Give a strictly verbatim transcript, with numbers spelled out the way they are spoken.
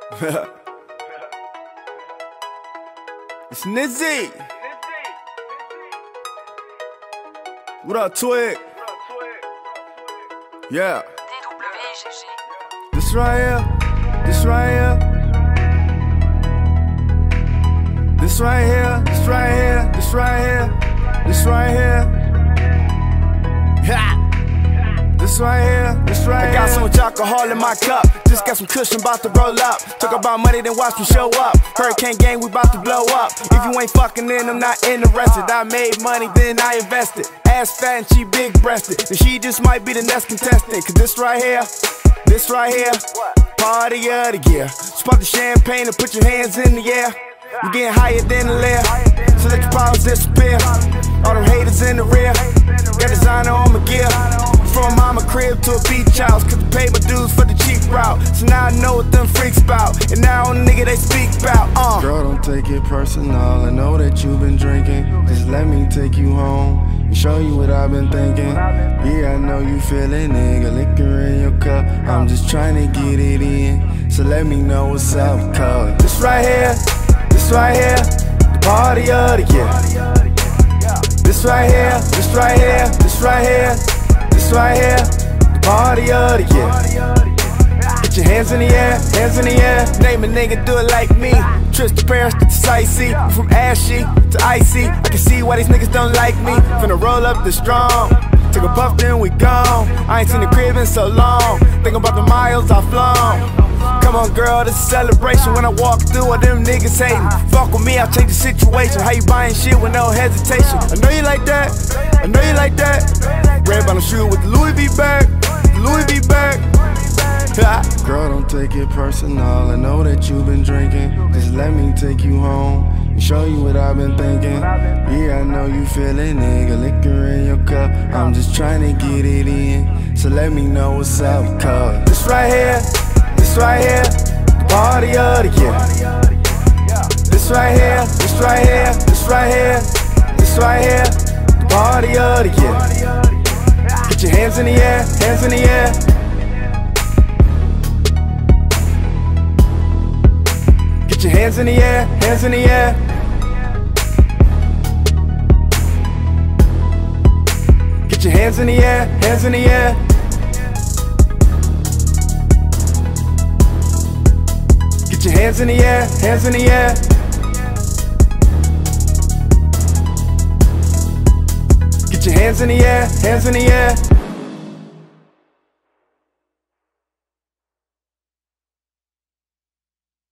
It's Nizzy. What up, Twig? Yeah. This right here. This right here. This right here. This right here. This right here. This right here. Ha! This right here, this right here. I got so much alcohol in my cup. Just got some cushion, about to roll up. Talk about money, then watch me show up. Hurricane gang, we about to blow up. If you ain't fucking in, I'm not interested. I made money, then I invested. Ass fat and she big breasted. And she just might be the next contestant. Cause this right here, this right here, party of the year. Spot the champagne and put your hands in the air. You getting higher than the lair. So let your powers disappear. All them haters in the rear. Got designer on my gear. From mama crib to a beach house, cause I paid my dues for the cheap route. So now I know what them freaks about, and now I'm the nigga they speak about. uh. Girl, don't take it personal, I know that you've been drinking. Just let me take you home and show you what I've been thinking. Yeah, I know you feeling nigga, liquor in your cup. I'm just trying to get it in, so let me know what's up, cuz This right here, this right here, the party of the year. This right here, this right here, this right here, this right here, the party of the year. Get your hands in the air, hands in the air. Name a nigga, do it like me. Trips to Paris to sightsee. From ashy to icy. I can see why these niggas don't like me. Finna roll up the strong. Took a puff, then we gone. I ain't seen the crib in so long. Thinking about the miles I've flown. Come on, girl, this is a celebration. When I walk through, all them niggas hating. Fuck with me, I'll change the situation. How you buying shit with no hesitation? I know you like that. I know you like that. Red bottom shoe with the Louis V bag. Louis V bag. Girl, don't take it personal, I know that you've been drinking. Just let me take you home and show you what I've been thinking. Yeah, I know you feeling nigga, liquor in your cup. I'm just trying to get it in, so let me know what's up, cuz This right here, this right here, the party of the year. This right here, this right here, this right here, this right here, the party of the year. Get your hands in the air, hands in the air. Get your hands in the air, hands in the air. Get your hands in the air, hands in the air. Get your hands in the air, hands in the air. Get your hands in the air, hands in the air.